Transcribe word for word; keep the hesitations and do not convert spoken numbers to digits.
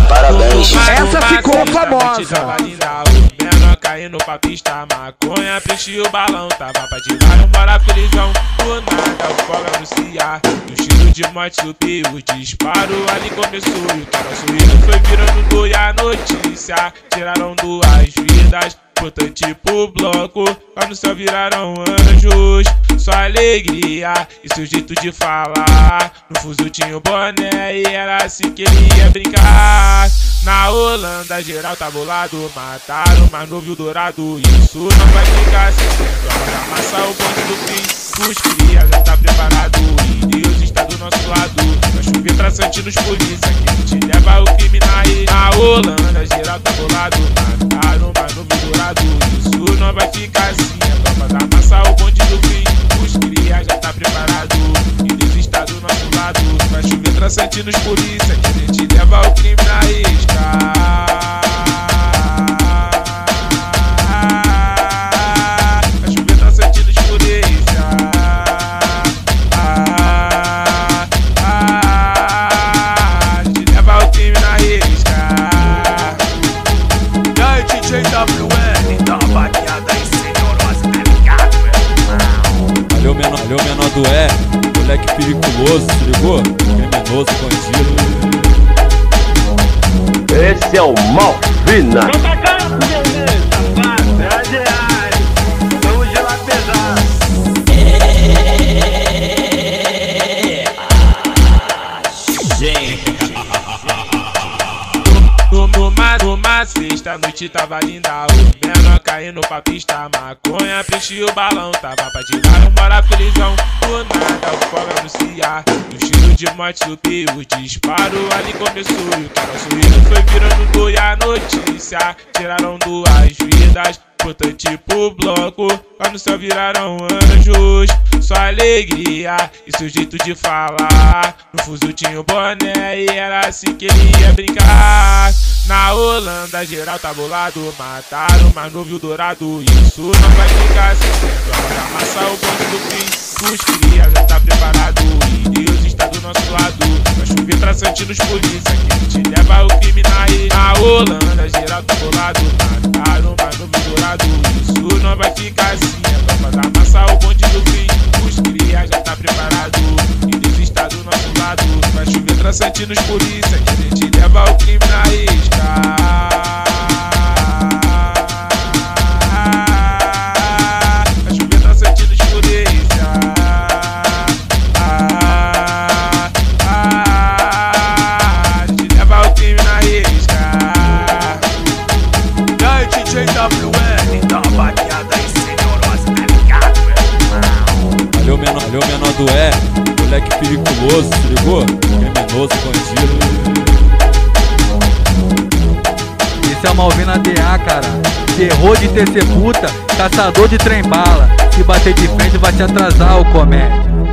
parabéns. Essa ficou famosa. Menor caindo pra pista, maconha, preenchi o balão. Tava pra tirar um bora felizão. Do nada o fogo anuncia. E o cheiro de morte subiu, o disparo ali começou. E o que nosso hino foi virando dois a notícia. Tiraram duas vidas, importante pro bloco. Lá no céu viraram anjos, só alegria e seu jeito de falar. No fuzil tinha o boné e era assim que ele ia brincar. Na Holanda geral tá bolado, mataram o mais novo e o dourado. Isso não vai ficar assim, tropa da massa, o bonde do fim. Os cria já tá preparado e Deus está do nosso lado. Vai chover traçante nos polícia que a gente leva o crime na ilha. Na Holanda geral tá bolado, mataram o mais novo e o dourado. Isso não vai ficar assim, a tropa da massa, o bonde do fim. Os cria já tá preparado e Deus está do nosso lado. Vai chover traçante nos polícia que a gente leva o crime na isca. Vai chover traçante nos polícia. A gente leva o crime na isca. E aí, D J W R, dá uma baqueada aí, senhorosa, tá ligado, meu? Valeu, menor, valeu, menor do R, moleque periculoso, se ligou? Criminoso, bandido. Esse é o Malfina. Bota a cara pro meu Deus, safado, é reais. Vamos gelar pesado. Numa, numa sexta noite tava linda, o menor caindo pra pista, maconha, preenchi o balão. Tava pra tirar um bora felizão. Do nada o fogo anuncia, e o cheiro de morte subiu, o disparo ali começou. E o que nosso hino foi virando dois a notícia. Tiraram duas vidas, importante pro bloco. Lá no céu viraram anjos, só alegria e seu jeito de falar. No fuzil tinha o boné e era assim que ele ia brincar. Na Holanda geral tá bolado, mataram o mais novo e o dourado. Isso não vai ficar assim, tropa da massa, o bonde do fim. Os cria já tá preparado e Deus está do nosso lado. Vai chover traçante nos polícia que a gente leva o crime na ilha. Na Holanda geral tá bolado, mataram o mais novo e o dourado. Isso não vai ficar assim, a tropa da massa, o bonde do fim. Os cria já tá preparado e Deus está do nosso lado. Vai chover traçante nos polícia que a gente leva o crime na isca. Vai chover traçante nos polícia. A gente leva o crime na isca. E aí, D J W R, dá uma baqueada aí, senhorosa, tá ligado, meu? Valeu, menor, valeu, menor do R, moleque periculoso, se ligou? Criminoso, bandido. Esse é o Malvina D A, cara. Terror de T C puta, caçador de trem bala. Se bater de frente vai te atrasar, o comédia.